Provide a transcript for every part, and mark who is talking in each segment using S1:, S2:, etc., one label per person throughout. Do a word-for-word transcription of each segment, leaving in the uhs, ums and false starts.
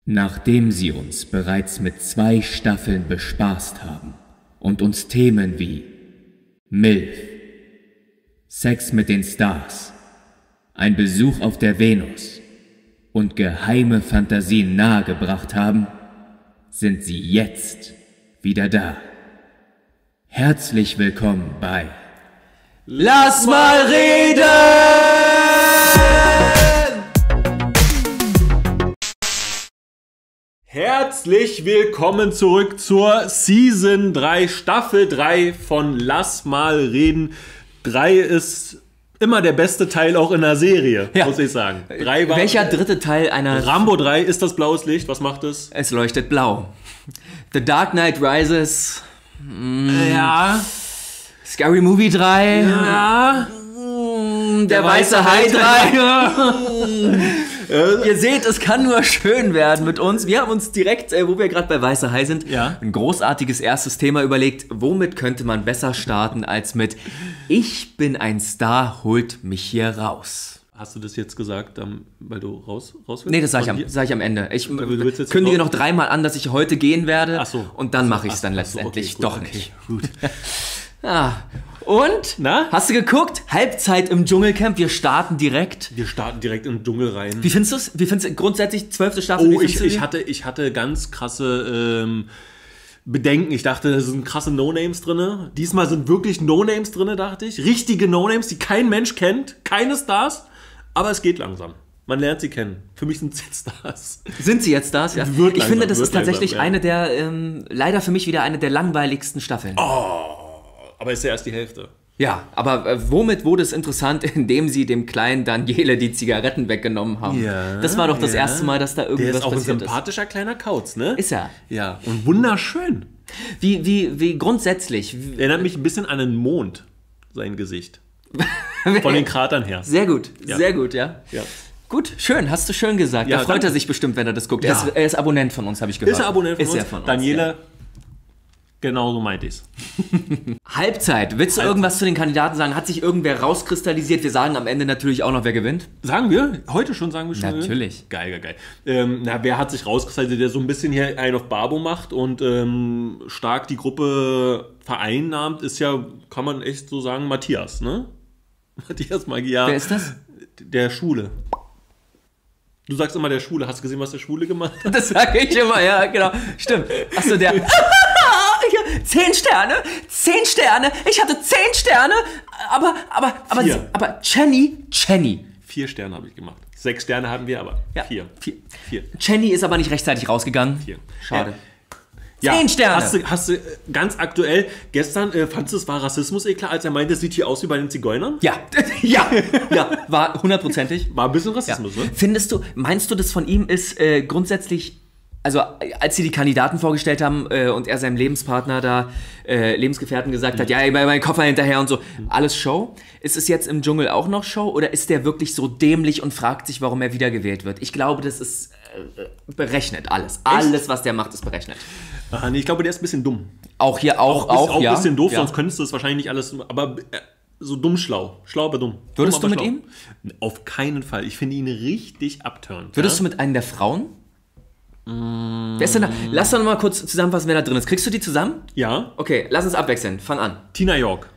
S1: Nachdem sie uns bereits mit zwei Staffeln bespaßt haben und uns Themen wie MILF, Sex mit den Stars, ein Besuch auf der Venus und geheime Fantasien nahegebracht haben, sind sie jetzt wieder da. Herzlich willkommen bei
S2: Lass mal reden! Herzlich willkommen zurück zur Season drei, Staffel drei von Lass mal reden. drei ist immer der beste Teil auch in der Serie, ja, muss ich sagen. drei war,
S3: Welcher dritte Teil einer...
S2: Rambo drei ist das blaues Licht, was macht es?
S3: Es leuchtet blau. The Dark Knight Rises.
S2: Mm, ja.
S3: Scary Movie drei.
S2: Ja.
S3: Der, der weiße Hai drei. Ihr seht, es kann nur schön werden mit uns. Wir haben uns direkt, äh, wo wir gerade bei Weißer Hai sind,
S2: ja,
S3: ein großartiges erstes Thema überlegt. Womit könnte man besser starten als mit Ich bin ein Star, holt mich hier raus.
S2: Hast du das jetzt gesagt, weil du raus, raus willst?
S3: Nee, das sage ich, am, sag ich am Ende. Ich
S2: jetzt
S3: kündige noch dreimal an, dass ich heute gehen werde.
S2: Ach so.
S3: Und dann mache ich es dann
S2: ach,
S3: letztendlich
S2: ach so, okay,
S3: doch
S2: gut,
S3: nicht.
S2: Okay, gut.
S3: Ah. Und?
S2: Na?
S3: Hast du geguckt? Halbzeit im Dschungelcamp, wir starten direkt.
S2: Wir starten direkt in den Dschungel rein.
S3: Wie findest du es? Wie findest du grundsätzlich zwölfte Staffel?
S2: Oh, ich, ich, hatte, ich hatte ganz krasse ähm, Bedenken. Ich dachte, da sind krasse No-Names drin. Diesmal sind wirklich No-Names drin, dachte ich. Richtige No-Names, die kein Mensch kennt. Keine Stars. Aber es geht langsam. Man lernt sie kennen. Für mich sind sie jetzt Stars.
S3: Sind sie jetzt Stars? Ja.
S2: Wird
S3: ich
S2: langsam,
S3: finde, das ist tatsächlich
S2: langsam, ja.
S3: eine der, ähm, leider für mich wieder eine der langweiligsten Staffeln.
S2: Oh. Aber ist ja erst die Hälfte.
S3: Ja, aber äh, womit wurde es interessant, indem sie dem kleinen Daniele die Zigaretten weggenommen haben?
S2: Ja,
S3: das war doch das
S2: ja.
S3: erste Mal, dass da irgendwas
S2: passiert ist. Der ist auch ein
S3: passiert
S2: sympathischer ist. kleiner Kauz, ne?
S3: Ist er.
S2: Ja, und wunderschön.
S3: Wie, wie, wie grundsätzlich.
S2: Erinnert mich ein bisschen an einen Mond, sein Gesicht. Von den Kratern her.
S3: Sehr gut,
S2: ja.
S3: sehr gut, ja.
S2: ja.
S3: Gut, schön, hast du schön gesagt.
S2: Ja,
S3: da freut
S2: danke.
S3: er sich bestimmt, wenn er das guckt.
S2: Ja.
S3: Er, ist, er ist Abonnent von uns, habe ich gehört.
S2: Ist er Abonnent von
S3: ist
S2: uns?
S3: Er von uns,
S2: Daniele,
S3: ja.
S2: Genau so meinte ich's.
S3: Halbzeit. Willst du
S2: Halbzeit.
S3: irgendwas zu den Kandidaten sagen? Hat sich irgendwer rauskristallisiert? Wir sagen am Ende natürlich auch noch, wer gewinnt.
S2: Sagen wir? Heute schon sagen wir schon?
S3: Natürlich.
S2: Geil, geil, geil. Ähm, na, wer hat sich rauskristallisiert, der so ein bisschen hier einen auf Barbo macht und ähm, stark die Gruppe vereinnahmt, ist ja, kann man echt so sagen, Matthias, ne? Matthias Magyar.
S3: Wer ist das?
S2: Der Schwule. Du sagst immer der Schwule. Hast du gesehen, was der Schwule gemacht hat?
S3: Das sage ich immer, ja, genau. Stimmt. Achso, der... Zehn Sterne, zehn Sterne, ich hatte zehn Sterne, aber, aber, aber,
S2: vier.
S3: aber Jenny, Jenny.
S2: Vier Sterne habe ich gemacht. Sechs Sterne hatten wir, aber
S3: ja,
S2: vier.
S3: vier.
S2: Vier.
S3: Jenny ist aber nicht rechtzeitig rausgegangen.
S2: Vier.
S3: Schade.
S2: Ja,
S3: Zehn Sterne.
S2: Hast du, hast du ganz aktuell, gestern, äh, fandest du, es war Rassismus eklar, als er meinte, es sieht hier aus wie bei den Zigeunern?
S3: Ja, ja, ja, war hundertprozentig.
S2: War ein bisschen Rassismus,
S3: ja.
S2: ne?
S3: Findest du, meinst du, das von ihm ist äh, grundsätzlich... Also als sie die Kandidaten vorgestellt haben äh, und er seinem Lebenspartner da, äh, Lebensgefährten gesagt hat, ja, ich mein Koffer hinterher und so, alles Show. Ist es jetzt im Dschungel auch noch Show oder ist der wirklich so dämlich und fragt sich, warum er wiedergewählt wird? Ich glaube, das ist äh, berechnet, alles. Alles, was der macht, ist berechnet.
S2: Ach, nee, ich glaube, der ist ein bisschen dumm.
S3: Auch hier, auch,
S2: auch,
S3: auch,
S2: auch
S3: ja.
S2: ein bisschen doof,
S3: ja.
S2: sonst könntest du es wahrscheinlich nicht alles, aber äh, so dumm schlau. Schlau, aber dumm.
S3: Würdest
S2: dumm,
S3: du mit
S2: schlau.
S3: ihm?
S2: Auf keinen Fall. Ich finde ihn richtig abturnt.
S3: Würdest
S2: ja?
S3: du mit einem der Frauen? Mm. Wer ist denn da? Lass doch noch mal kurz zusammenfassen, wer da drin ist. Kriegst du die zusammen?
S2: Ja.
S3: Okay, lass uns abwechseln. Fang an.
S2: Tina York.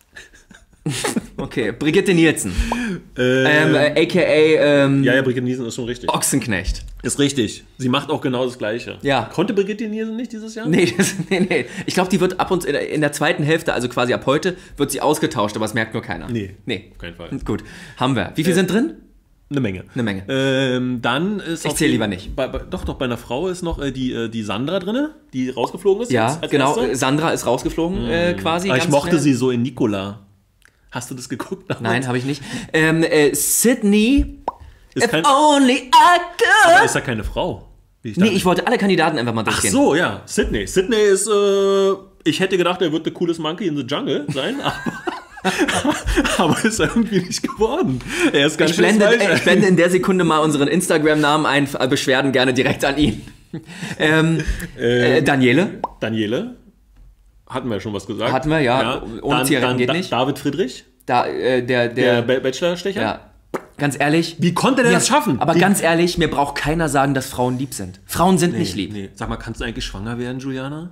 S3: Okay, Brigitte Nielsen.
S2: Ähm,
S3: ähm, äh, a k a. Ähm,
S2: ja, ja, Brigitte Nielsen ist schon richtig.
S3: Ochsenknecht.
S2: Ist richtig. Sie macht auch genau das Gleiche.
S3: Ja.
S2: Konnte Brigitte Nielsen nicht dieses Jahr?
S3: Nee, das, nee, nee. Ich glaube, die wird ab und in der, in der zweiten Hälfte, also quasi ab heute, wird sie ausgetauscht, aber es merkt nur keiner.
S2: Nee.
S3: Nee.
S2: Auf keinen Fall.
S3: Gut. Haben wir. Wie viele äh, sind drin?
S2: Eine Menge.
S3: Eine Menge.
S2: Ähm, dann ist
S3: ich zähle lieber nicht.
S2: Bei, bei, doch, doch, bei einer Frau ist noch äh, die, äh, die Sandra drin, die rausgeflogen ist.
S3: Ja,
S2: jetzt als
S3: genau.
S2: Erste.
S3: Sandra ist rausgeflogen, mm. äh, quasi.
S2: Aber
S3: ganz
S2: ich mochte
S3: schnell.
S2: sie so in Nicola. Hast du das geguckt? Damals?
S3: Nein, habe ich nicht. Ähm, äh, Sydney.
S2: Ist
S3: If
S2: kein,
S3: only I could.
S2: aber ist ja keine Frau. Wie ich
S3: nee, ich wollte alle Kandidaten einfach mal
S2: Ach
S3: durchgehen.
S2: so, ja. Sydney. Sydney ist, äh, ich hätte gedacht, er wird the coolest Monkey in the Jungle sein, aber... aber ist er irgendwie nicht geworden. Er ist ganz
S3: ich, blende, äh, ich blende in der Sekunde mal unseren Instagram-Namen ein, Beschwerden gerne direkt an ihn. ähm, äh, Daniele.
S2: Daniele. Hatten wir ja schon was gesagt.
S3: Hatten wir, ja.
S2: ja.
S3: Ohne
S2: dann,
S3: Zigaretten
S2: dann
S3: geht
S2: da,
S3: nicht.
S2: David Friedrich.
S3: Da, äh, der, der,
S2: Der Bachelor-Stecher.
S3: Ja. Ganz ehrlich.
S2: Wie konnte der
S3: ja,
S2: das schaffen?
S3: Aber
S2: Die-
S3: ganz ehrlich, mir braucht keiner sagen, dass Frauen lieb sind. Frauen sind nicht lieb.
S2: Nee. Sag mal, kannst du eigentlich schwanger werden, Juliana?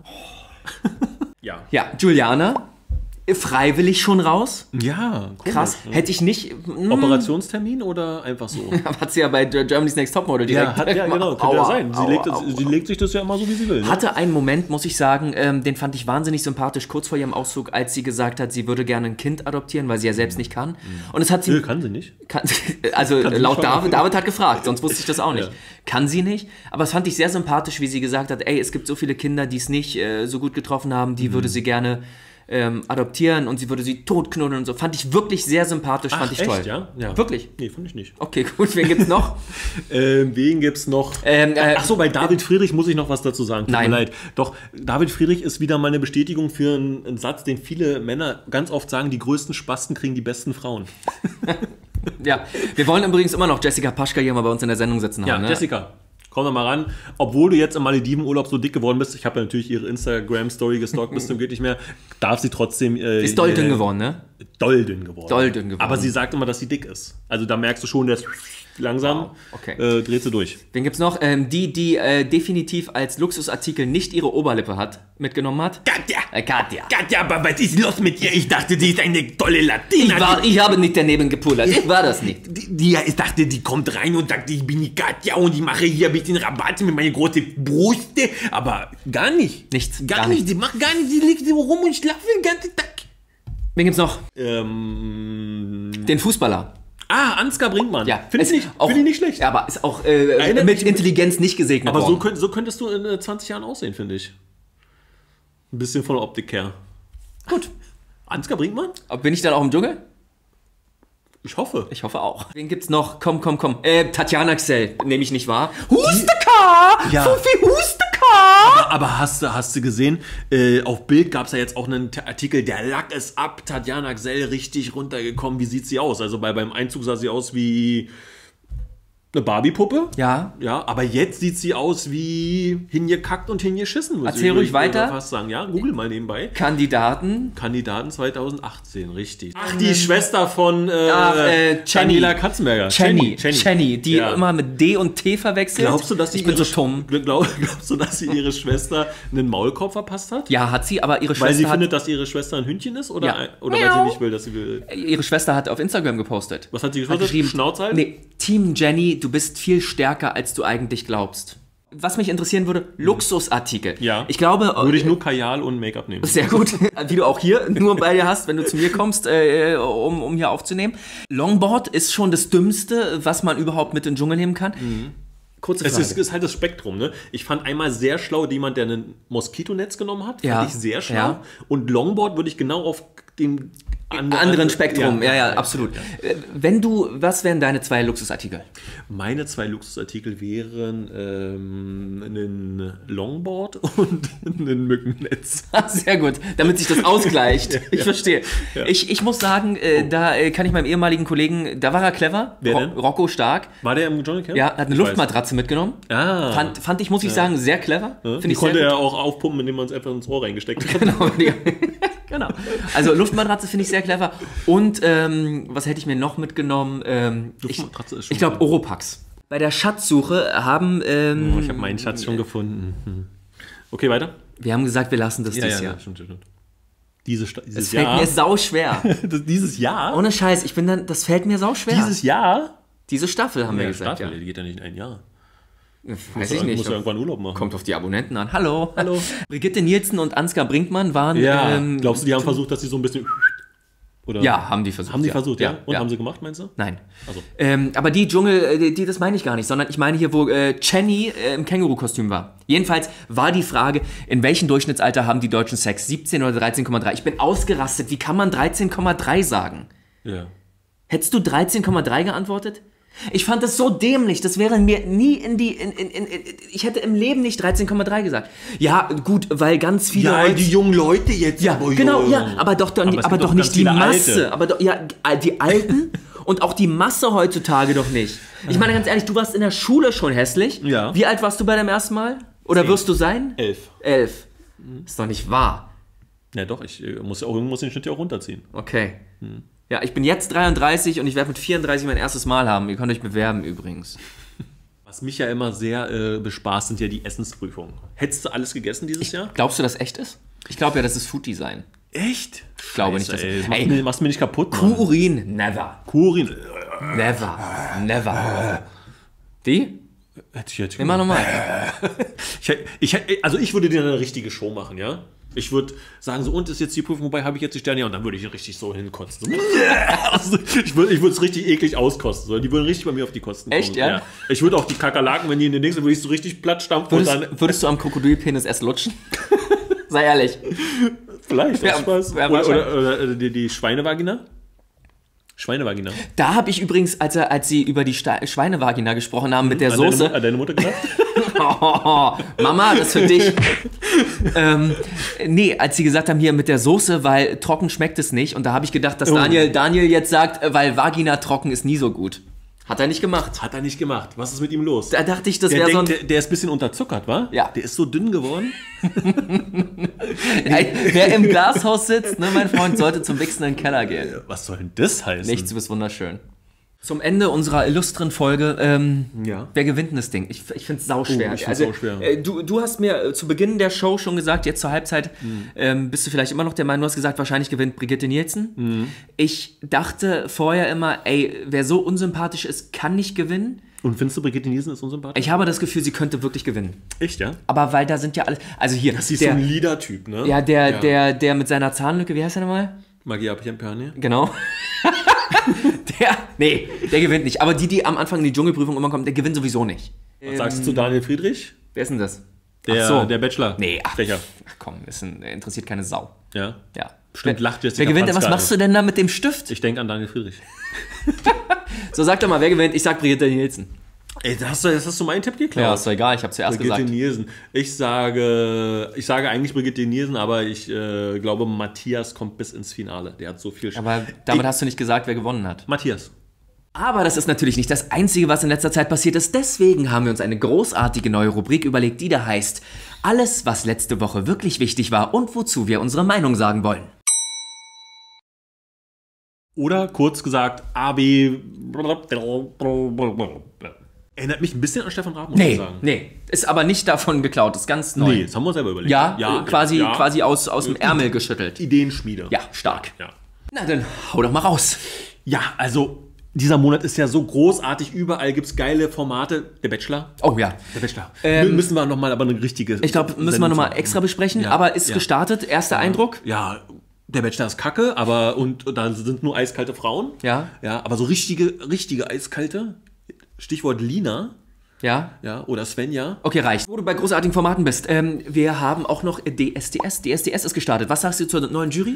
S2: Ja.
S3: Ja, Juliana, freiwillig schon raus.
S2: Ja, komisch,
S3: Krass.
S2: ne?
S3: Hätte ich nicht. mm,
S2: Operationstermin oder einfach so?
S3: Hat sie ja bei Germany's Next Topmodel direkt.
S2: Ja, hat, ja genau, könnte
S3: Aua,
S2: ja sein. Sie,
S3: aua,
S2: legt,
S3: aua.
S2: sie legt sich das ja immer so, wie sie will. Ne?
S3: Hatte einen Moment, muss ich sagen, ähm, den fand ich wahnsinnig sympathisch, kurz vor ihrem Auszug, als sie gesagt hat, sie würde gerne ein Kind adoptieren, weil sie ja selbst nicht kann. Und es hat sie.
S2: Nö, kann sie nicht.
S3: Kann, also
S2: Kann sie
S3: laut
S2: nicht
S3: David, David hat gefragt, sonst wusste ich das auch nicht.
S2: Ja.
S3: Kann sie nicht, aber es fand ich sehr sympathisch, wie sie gesagt hat, ey, es gibt so viele Kinder, die es nicht äh, so gut getroffen haben, die würde sie gerne ähm, adoptieren und sie würde sie totknuddeln und so. Fand ich wirklich sehr sympathisch, fand
S2: Ach,
S3: ich
S2: echt,
S3: toll.
S2: Ja? Ja.
S3: Wirklich?
S2: Nee, fand ich nicht.
S3: Okay, gut, wen gibt's noch?
S2: Ähm, wen gibt's noch?
S3: Ähm, äh,
S2: Ach so, bei David Friedrich muss ich noch was dazu sagen. Tut
S3: Nein.
S2: mir leid. Doch, David Friedrich ist wieder mal eine Bestätigung für einen, einen Satz, den viele Männer ganz oft sagen, die größten Spasten kriegen die besten Frauen.
S3: Ja, wir wollen übrigens immer noch Jessica Paschka hier mal bei uns in der Sendung sitzen
S2: Ja,
S3: haben. Ne?
S2: Jessica, komm doch mal ran. Obwohl du jetzt im Maledivenurlaub so dick geworden bist, ich habe ja natürlich ihre Instagram-Story gestalkt, bis zum geht nicht mehr, darf sie trotzdem... Äh,
S3: Ist doll
S2: äh,
S3: dünn geworden, ne?
S2: Doll dünn geworden.
S3: Doll dünn geworden.
S2: Aber sie sagt immer, dass sie dick ist. Also da merkst du schon, dass langsam
S3: Wow, okay.
S2: äh, dreht sie durch.
S3: Wen gibt's noch? Ähm, die, die äh, definitiv als Luxusartikel nicht ihre Oberlippe hat, mitgenommen hat.
S4: Katja!
S3: Äh, Katja.
S4: Katja, aber was ist los mit ihr? Ich dachte, die ist eine tolle Latina.
S3: Ich, war, ich habe nicht daneben gepullert. Ich war das nicht.
S4: Die, die, ich dachte, die kommt rein und sagt, ich bin die Katja und ich mache hier ein bisschen Rabatt mit meinen großen Brüste. Aber gar nicht.
S3: Nichts,
S4: Gar,
S3: gar
S4: nicht.
S3: nicht.
S4: Die macht gar nicht. Die liegt so rum und schlaft den ganzen Tag.
S3: Wen gibt's noch?
S2: Ähm,
S3: Den Fußballer.
S2: ah, Ansgar Brinkmann.
S3: Ja,
S2: Finde ich,
S3: ist
S2: nicht-
S3: auch-
S2: find ich nicht schlecht.
S3: Ja, aber ist auch äh,
S2: Erinnert
S3: mit
S2: mich-
S3: Intelligenz nicht gesegnet
S2: Aber so,
S3: worden.
S2: könnt, so könntest du in äh, zwanzig Jahren aussehen, finde ich. Ein bisschen von der Optik her.
S3: Gut.
S2: Ansgar Brinkmann?
S3: Aber bin ich dann auch im Dschungel?
S2: Ich hoffe.
S3: Ich hoffe auch. Wen gibt's noch? Komm, komm, komm. Äh, Tatjana Xell, nehme ich nicht wahr. Husteka!
S2: Ja.
S3: Fufi Husteka!
S2: Aber, aber hast, du- hast du gesehen, äh, auf Bild gab es ja jetzt auch einen T- Artikel, der Lack ist ab, Tatjana Xell richtig runtergekommen. Wie sieht sie aus? Also bei, beim Einzug sah sie aus wie eine Barbie-Puppe.
S3: Ja.
S2: Ja, aber jetzt sieht sie aus wie hingekackt und hingeschissen. würde
S3: Erzähl
S2: ich-
S3: ruhig
S2: ich
S3: weiter.
S2: würde fast sagen. Ja, google mal nebenbei.
S3: Kandidaten.
S2: Kandidaten zweitausendachtzehn, richtig. Ach, die Schwester von äh,
S3: Ach, äh, Jenny.
S2: Daniela Katzenberger.
S3: Jenny. Jenny, die
S2: Ja.
S3: immer mit D und T verwechselt.
S2: Glaubst du, dass sie
S3: ich bin
S2: ihre,
S3: so dumm.
S2: Glaub, glaubst du, dass sie ihre Schwester einen Maulkorb verpasst hat?
S3: Ja, hat sie, aber ihre
S2: Weil sie
S3: Schwester,
S2: findet,
S3: hat,
S2: dass ihre Schwester ein Hündchen ist? Oder,
S3: Ja.
S2: oder weil sie nicht will, dass sie will?
S3: ihre Schwester hat auf Instagram gepostet.
S2: Was hat sie geschrieben? Schnauze halten?
S3: Nee, Team Jenny, du bist viel stärker, als du eigentlich glaubst. Was mich interessieren würde, Luxusartikel.
S2: Ja.
S3: Ich glaube,
S2: Würde ich nur Kajal und Make-up nehmen.
S3: sehr gut, wie du auch hier nur bei dir hast, wenn du zu mir kommst, äh, um, um hier aufzunehmen. Longboard ist schon das Dümmste, was man überhaupt mit in den Dschungel nehmen kann. Kurze
S2: Es
S3: Frage.
S2: ist, ist halt das Spektrum, ne? Ich fand einmal sehr schlau jemand, der ein Moskitonetz genommen hat.
S3: Ja.
S2: Fand ich sehr schlau.
S3: Ja.
S2: Und Longboard würde ich genau auf dem an-
S3: anderen
S2: an-
S3: Spektrum, ja, ja, absolut. Äh, Wenn du, was wären deine zwei Luxusartikel?
S2: Meine zwei Luxusartikel wären ähm, ein Longboard und ein Mückennetz.
S3: Sehr gut, damit sich das ausgleicht. Ich verstehe. Ich, ich muss sagen, äh, da äh, kann ich meinem ehemaligen Kollegen, da war er clever,
S2: Wer denn?
S3: Rocco Stark.
S2: War der im Dschungelcamp?
S3: Ja, hat eine
S2: Ich
S3: Luftmatratze mitgenommen.
S2: weiß. Ah.
S3: Fand, fand ich, muss ich sagen, sehr clever.
S2: Ja,
S3: Finde
S2: die
S3: ich
S2: konnte
S3: sehr
S2: er auch aufpumpen, indem man es einfach ins Rohr reingesteckt hat.
S3: Genau, die, genau. Also Luftmatratze finde ich sehr clever. Und ähm, was hätte ich mir noch mitgenommen? Ähm, ich
S2: Luftmatratze ist schon
S3: ich glaube Oropax. Bei der Schatzsuche haben ähm,
S2: Oh, ich habe meinen Schatz schon gefunden. Hm. Okay, weiter.
S3: wir haben gesagt, wir lassen das dieses Jahr.
S2: stimmt, stimmt. Diese Sta- dieses
S3: Es fällt
S2: Jahr.
S3: mir sau schwer.
S2: Das- dieses Jahr?
S3: Ohne Scheiß, ich bin dann, das fällt mir sau schwer.
S2: Dieses Jahr?
S3: Diese Staffel haben wir
S2: Ja,
S3: gesagt.
S2: Staffel, die geht ja nicht in ein Jahr.
S3: Ja.
S2: Muss
S3: Weiß
S2: ja-
S3: ich nicht.
S2: Muss ja irgendwann Urlaub machen.
S3: Kommt auf die Abonnenten an. Hallo.
S2: Hallo.
S3: Brigitte Nielsen und Ansgar Brinkmann waren.
S2: Ja,
S3: ähm,
S2: glaubst du, die haben versucht, dass sie so ein bisschen... Oder
S3: Ja, haben die versucht.
S2: Haben die
S3: ja.
S2: versucht, ja?
S3: ja
S2: Und
S3: ja.
S2: haben sie gemacht, meinst du?
S3: Nein.
S2: Ach so.
S3: Ähm, aber die Dschungel, äh, die, die, das meine ich gar nicht, sondern ich meine hier, wo äh, Jenny äh, im Känguru-Kostüm war. Jedenfalls war die Frage, in welchem Durchschnittsalter haben die Deutschen Sex? siebzehn oder dreizehn Komma drei? Ich bin ausgerastet. Wie kann man dreizehn Komma drei sagen?
S2: Ja.
S3: Hättest du dreizehn Komma drei geantwortet? Ich fand das so dämlich, das wäre mir nie in die... In, in, in, in, ich hätte im Leben nicht dreizehn Komma drei gesagt. Ja, gut, weil ganz viele...
S4: Ja,
S3: Leute-
S4: die jungen Leute jetzt.
S3: Ja,
S4: aber
S3: genau,
S4: ja.
S3: ja, aber doch, doch,
S2: Aber
S3: aber
S2: es gibt
S3: doch
S2: doch
S3: nicht
S2: ganz
S3: die
S2: viele
S3: Masse.
S2: Alte.
S3: Aber doch, ja, die Alten und auch die Masse heutzutage doch nicht. Ich meine ganz ehrlich, du warst in der Schule schon hässlich.
S2: Ja.
S3: Wie alt warst du bei deinem ersten Mal? Oder wirst du sein?
S2: Elf.
S3: Elf. Ist doch nicht wahr.
S2: Ja doch, ich äh, muss ja auch, muss den Schnitt ja auch runterziehen.
S3: Okay. Ja, ich bin jetzt dreiunddreißig und ich werde mit vierunddreißig mein erstes Mal haben. Ihr könnt euch bewerben übrigens.
S2: Was mich ja immer sehr äh, bespaßt, sind ja die Essensprüfungen. Hättest du alles gegessen dieses Jahr?
S3: Glaubst du, das echt ist? Ich glaube ja, das ist Food Design.
S2: Echt?
S3: Ich glaube nicht, dass...
S2: Ey, machst,
S3: Ey,
S2: mir, machst mir nicht kaputt, Mann.
S3: Kuhurin, never.
S2: Kurin.
S3: Never. Never. Die?
S2: Hätte ich jetzt
S3: Immer nochmal.
S2: Ich, ich, also ich würde dir eine richtige Show machen, ja? Ich würde sagen, so, und ist jetzt die Prüfung, wobei habe ich jetzt die Sterne, ja, und dann würde ich richtig so hinkotzen. So, ich würde ich es richtig eklig auskosten. So. Die würden richtig bei mir auf die Kosten kommen.
S3: Echt, ja? ja.
S2: Ich würde auch die Kakerlaken, wenn die in den nächsten, würde ich so richtig platt stampfen.
S3: Würdest,
S2: und dann,
S3: würdest du am Krokodilpenis erst lutschen? Sei ehrlich.
S2: Vielleicht,
S3: Ja,
S2: ja, Spaß.
S3: ja,
S2: oder, oder, oder die, die Schweinevagina? Schweinevagina.
S3: Da habe ich übrigens, als, er, als sie über die Sta- Schweinevagina gesprochen haben mit der
S2: An
S3: Soße...
S2: Deine, an deine Mutter gedacht?
S3: Oh, Mama, das ist für dich. ähm, nee, als sie gesagt haben, hier mit der Soße, weil trocken schmeckt es nicht. Und da habe ich gedacht, dass
S2: Oh.
S3: Daniel, Daniel jetzt sagt, äh, weil Vagina trocken ist nie so gut. Hat er nicht gemacht.
S2: Hat er nicht gemacht. Was ist mit ihm los?
S3: Da dachte ich, das
S2: Der,
S3: wäre so ein...
S2: denkt, der, der ist ein bisschen unterzuckert, wa?
S3: Ja.
S2: Der ist so dünn geworden.
S3: Ey, wer im Glashaus sitzt, ne, mein Freund, sollte zum Wichsen in den Keller gehen.
S2: Was soll denn das heißen?
S3: Nichts, du bist wunderschön. Zum Ende unserer illustren Folge, ähm,
S2: Ja.
S3: wer gewinnt denn das Ding? Ich, ich finde es sauschwer.
S2: Oh, ich find's
S3: also,
S2: sauschwer.
S3: äh, du, du hast mir äh, zu Beginn der Show schon gesagt, jetzt zur Halbzeit,
S2: Mhm.
S3: ähm, bist du vielleicht immer noch der Meinung, du hast gesagt, wahrscheinlich gewinnt Brigitte Nielsen.
S2: Mhm.
S3: Ich dachte vorher immer, ey, wer so unsympathisch ist, kann nicht gewinnen.
S2: Und findest du, Brigitte Nielsen ist unsympathisch?
S3: Ich habe das Gefühl, sie könnte wirklich gewinnen.
S2: Echt, ja?
S3: Aber weil da sind ja alle, also hier,
S2: Sie ist
S3: der,
S2: so ein Leader-Typ, ne?
S3: ja, der, der, der mit seiner Zahnlücke, wie heißt er nochmal?
S2: Magia Piamperne.
S3: Genau. der, nee, der gewinnt nicht. Aber die, die am Anfang in die Dschungelprüfung immer kommen, der gewinnt sowieso nicht.
S2: Was sagst du zu Daniel Friedrich?
S3: Wer ist denn das?
S2: Der,
S3: Ach so.
S2: der Bachelor.
S3: Nee, ach,
S2: Stecher.
S3: ach komm, ist ein, interessiert keine Sau.
S2: Ja.
S3: Ja.
S2: Bestimmt
S3: wer,
S2: lacht Jessica
S3: Wer gewinnt denn? Was
S2: Franzka.
S3: machst du denn da mit dem Stift?
S2: Ich denke an Daniel Friedrich.
S3: So, sag doch mal, wer gewinnt? Ich sag Brigitte Nielsen.
S2: Ey, das hast du, das hast du meinen Tipp geklaut.
S3: Ja, ist doch egal, ich habe zuerst
S2: Brigitte
S3: gesagt.
S2: Nielsen. Ich sage, ich sage eigentlich Brigitte Nielsen, aber ich äh, glaube, Matthias kommt bis ins Finale. Der hat so viel...
S3: Aber damit
S2: ich,
S3: hast du nicht gesagt, wer gewonnen hat.
S2: Matthias.
S3: Aber das ist natürlich nicht das Einzige, was in letzter Zeit passiert ist. Deswegen haben wir uns eine großartige neue Rubrik überlegt, die da heißt: Alles, was letzte Woche wirklich wichtig war und wozu wir unsere Meinung sagen wollen.
S2: Oder kurz gesagt, A B... Erinnert mich ein bisschen an Stefan Raab, muss ich
S3: Nee,
S2: sagen.
S3: nee. Ist aber nicht davon geklaut, ist ganz neu.
S2: Nee, das haben wir uns selber überlegt.
S3: Ja, äh, quasi,
S2: ja.
S3: quasi aus, aus dem Ärmel geschüttelt.
S2: Ideenschmiede.
S3: Ja, stark.
S2: Ja.
S3: Na dann, hau doch mal raus.
S2: Ja, also dieser Monat ist ja so großartig. Überall gibt es geile Formate. Der Bachelor.
S3: Oh ja.
S2: Der Bachelor.
S3: Ähm,
S2: müssen wir nochmal aber eine richtige...
S3: Ich glaube, müssen wir nochmal extra besprechen,
S2: Ja,
S3: aber ist
S2: ja.
S3: gestartet. Erster Eindruck?
S2: Ja, der Bachelor ist kacke, aber und, und da sind nur eiskalte Frauen.
S3: Ja.
S2: Ja, aber so richtige, richtige eiskalte. Stichwort Lina.
S3: Ja.
S2: Ja, oder Svenja.
S3: Okay, reicht. Wo du bei großartigen Formaten bist. Ähm, wir haben auch noch D S D S. D S D S ist gestartet. Was sagst du zur neuen Jury?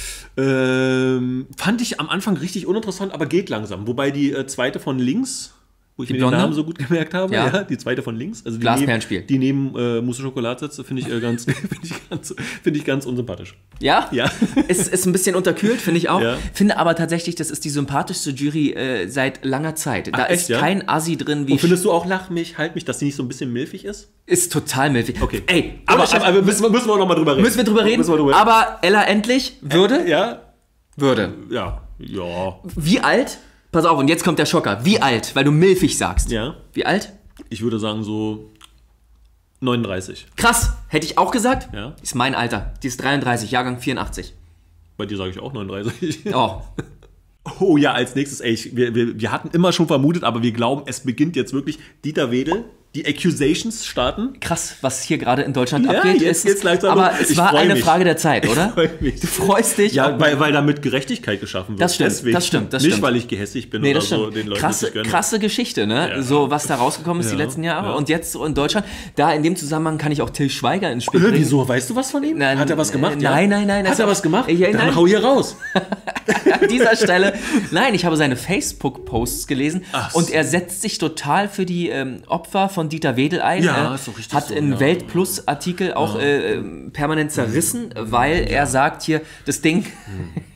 S2: Ähm, fand ich am Anfang richtig uninteressant, aber geht langsam. Wobei die äh, zweite von links, wo ich
S3: Die
S2: mir
S3: Blonde?
S2: den Namen so gut gemerkt habe,
S3: Ja.
S2: ja, die zweite von links, also die
S3: Glasperlenspiel.
S2: neben, die neben äh, Mousse Schokolade sitzt, finde ich, äh, ganz, finde ich, ganz, finde ich ganz unsympathisch.
S3: Ja?
S2: Ja.
S3: Ist, ist ein bisschen unterkühlt, finde ich auch.
S2: Ja.
S3: Finde aber tatsächlich, das ist die sympathischste Jury äh, seit langer Zeit. Da
S2: Ach, echt,
S3: ist
S2: ja?
S3: kein Assi drin wie...
S2: Und findest du auch Lach mich, halt mich, dass die nicht so ein bisschen milfig ist?
S3: Ist total milfig.
S2: Okay.
S3: Ey,
S2: aber,
S3: ohne Scheiß,
S2: aber, aber müssen, wir, müssen wir noch mal drüber reden.
S3: müssen wir drüber reden?
S2: Müssen wir drüber reden.
S3: Aber Ella endlich würde?
S2: Ja,
S3: Würde.
S2: ja, ja.
S3: Wie alt? Pass auf, und jetzt kommt der Schocker. Wie alt? Weil du milfig sagst.
S2: Ja.
S3: Wie alt?
S2: Ich würde sagen so neununddreißig.
S3: Krass. Hätte ich auch gesagt?
S2: Ja.
S3: Ist mein Alter. Die ist dreiunddreißig, Jahrgang vierundachtzig.
S2: Bei dir sage ich auch neununddreißig.
S3: Oh.
S2: Oh ja, als nächstes, ey, ich, wir, wir, wir hatten immer schon vermutet, aber wir glauben, es beginnt jetzt wirklich. Dieter Wedel, die Accusations starten.
S3: Krass, was hier gerade in Deutschland
S2: Ja,
S3: abgeht.
S2: jetzt
S3: ist,
S2: geht's langsam
S3: aber
S2: los.
S3: es
S2: Ich
S3: war
S2: freu
S3: eine
S2: mich.
S3: Frage der Zeit, oder?
S2: freu mich.
S3: Du freust dich.
S2: Ja,
S3: auf-
S2: weil, weil damit Gerechtigkeit geschaffen wird.
S3: Das stimmt,
S2: Deswegen.
S3: das stimmt, das
S2: Nicht,
S3: stimmt.
S2: weil ich gehässig bin
S3: Nee,
S2: oder
S3: das
S2: so
S3: stimmt.
S2: den Leuten
S3: krasse,
S2: nicht gönne.
S3: krasse Geschichte, ne?
S2: Ja.
S3: So, was da rausgekommen ist die
S2: Ja,
S3: letzten Jahre.
S2: ja.
S3: Und jetzt so in Deutschland. Da in dem Zusammenhang kann ich auch Till Schweiger ins Spiel
S2: Äh,
S3: bringen.
S2: wieso? Weißt du was von ihm?
S3: Nein,
S2: Hat er was gemacht?
S3: äh,
S2: ja?
S3: nein, nein, nein,
S2: Hat
S3: das-
S2: er was gemacht?
S3: Ja,
S2: Dann
S3: nein.
S2: hau hier raus.
S3: An dieser Stelle, nein, ich habe seine Facebook-Posts gelesen
S2: Ach
S3: und
S2: so.
S3: er setzt sich total für die ähm, Opfer von Dieter Wedel ein.
S2: Ja,
S3: äh,
S2: ist doch richtig
S3: Hat
S2: so,
S3: in
S2: ja.
S3: Welt Plus-Artikel auch äh, ähm, permanent zerrissen, weil er sagt hier, das Ding,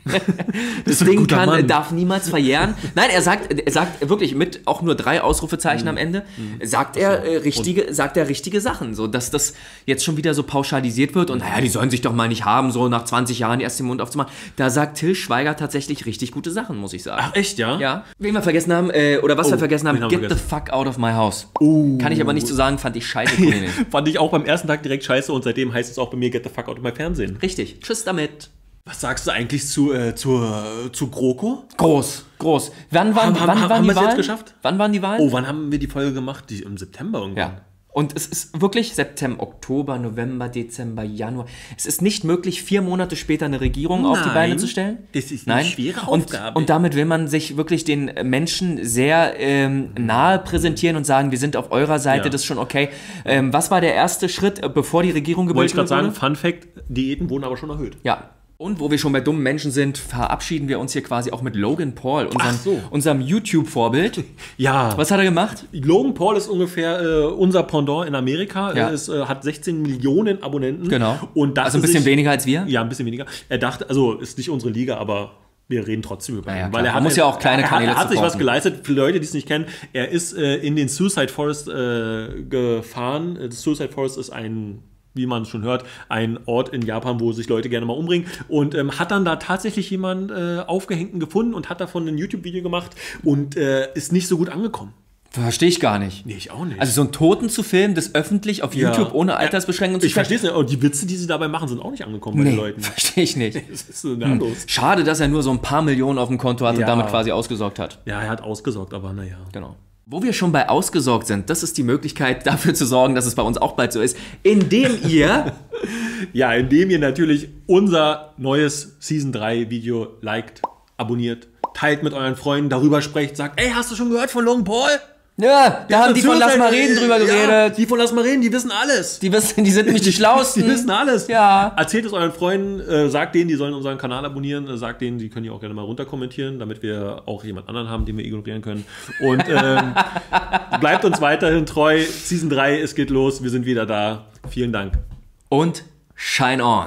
S3: Das
S2: ein
S3: Ding
S2: guter
S3: kann,
S2: Mann.
S3: darf niemals verjähren. Nein, er sagt, er sagt wirklich mit auch nur drei Ausrufezeichen am Ende, sagt er äh, richtige, sagt er richtige Sachen, so dass das jetzt schon wieder so pauschalisiert wird und naja, die sollen sich doch mal nicht haben, so nach zwanzig Jahren erst den Mund aufzumachen. Da sagt Till Schweiger tatsächlich richtig gute Sachen, muss ich sagen.
S2: Ach, echt, ja?
S3: Ja. Wen wir vergessen haben, äh, oder was
S2: Oh,
S3: wir vergessen haben,
S2: wen haben wir
S3: get the
S2: vergessen?
S3: fuck out of my house.
S2: Oh.
S3: Kann ich aber nicht so sagen, fand ich scheiße. Kollege.
S2: Fand ich auch beim ersten Tag direkt scheiße und seitdem heißt es auch bei mir Get the fuck out of my Fernsehen.
S3: Richtig. Tschüss damit.
S2: Was sagst du eigentlich zu, äh, zur, zu GroKo?
S3: Groß, groß. Wann waren,
S2: Haben- haben-
S3: wann
S2: haben
S3: waren die
S2: wir es jetzt
S3: Wahlen?
S2: geschafft?
S3: Wann waren die Wahlen?
S2: Oh, wann haben wir die Folge gemacht? Die, Im September irgendwann.
S3: Ja. Und es ist wirklich September, Oktober, November, Dezember, Januar. Es ist nicht möglich, vier Monate später eine Regierung auf die
S2: Nein,
S3: Beine zu stellen.
S2: das ist eine
S3: Nein.
S2: schwere
S3: und,
S2: Aufgabe.
S3: Und damit will man sich wirklich den Menschen sehr ähm, nahe präsentieren und sagen, wir sind auf eurer Seite,
S2: Ja.
S3: das ist schon okay. Ähm, was war der erste Schritt, äh, bevor die Regierung
S2: Wollte ich
S3: gebildet
S2: gerade
S3: wurde?
S2: sagen, Fun Fact, Diäten wurden aber schon erhöht.
S3: Ja. Und wo wir schon bei dummen Menschen sind, verabschieden wir uns hier quasi auch mit Logan Paul, unserem,
S2: Ach so.
S3: unserem YouTube-Vorbild.
S2: Ja.
S3: Was hat er gemacht?
S2: Logan Paul ist ungefähr äh, unser Pendant in Amerika.
S3: Ja.
S2: Er ist, äh, hat sechzehn Millionen Abonnenten.
S3: Genau.
S2: Und dachte
S3: Also ein bisschen
S2: sich,
S3: weniger als wir.
S2: Ja, ein bisschen weniger. Er dachte, also ist nicht unsere Liga, aber wir reden trotzdem über ihn.
S3: Ja, ja,
S2: weil
S3: klar.
S2: er hat,
S3: Man muss ja auch kleine
S2: er,
S3: Kanäle
S2: Er hat sich was
S3: supporten.
S2: geleistet. Für Leute, die es nicht kennen, er ist äh, in den Suicide Forest äh, gefahren. Das Suicide Forest ist ein, wie man schon hört, ein Ort in Japan, wo sich Leute gerne mal umbringen. Und ähm, hat dann da tatsächlich jemanden äh, Aufgehängten gefunden und hat davon ein YouTube-Video gemacht und äh, ist nicht so gut angekommen.
S3: Verstehe ich gar nicht.
S2: Nee, ich auch nicht.
S3: Also so einen Toten zu filmen, das öffentlich auf
S2: Ja.
S3: YouTube ohne
S2: Ja.
S3: Altersbeschränkung zu
S2: Ich verstehe es nicht. Und die Witze, die sie dabei machen, sind auch nicht angekommen bei den
S3: Nee,
S2: Leuten.
S3: verstehe ich nicht.
S2: Was ist denn da los?
S3: Schade, dass er nur so ein paar Millionen auf dem Konto hat
S2: Ja.
S3: und damit quasi ausgesorgt hat.
S2: Ja, er hat ausgesorgt, aber naja.
S3: Genau. Wo wir schon bei ausgesorgt sind, das ist die Möglichkeit dafür zu sorgen, dass es bei uns auch bald so ist, indem ihr
S2: Ja, indem ihr natürlich unser neues Season drei Video liked, abonniert, teilt mit euren Freunden, darüber sprecht, sagt, ey, hast du schon gehört von Logan Paul?
S3: ja, da haben die von Lass mal reden drüber
S2: Ja,
S3: geredet.
S2: die von Lass mal reden, die wissen alles.
S3: Die wissen, die sind nämlich die schlausten.
S2: Die wissen alles.
S3: Ja.
S2: Erzählt es euren Freunden, äh, sagt denen, die sollen unseren Kanal abonnieren, äh, sagt denen, die können ja auch gerne mal runterkommentieren, damit wir auch jemand anderen haben, den wir ignorieren können. Und ähm, bleibt uns weiterhin treu. Season drei, es geht los, wir sind wieder da. Vielen Dank.
S3: Und shine on.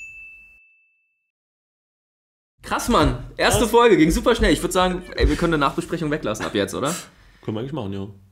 S3: Krass, Mann. Erste Folge ging super schnell. Ich würde sagen, ey, wir können eine Nachbesprechung weglassen ab jetzt, oder?
S2: Können wir eigentlich machen, ja.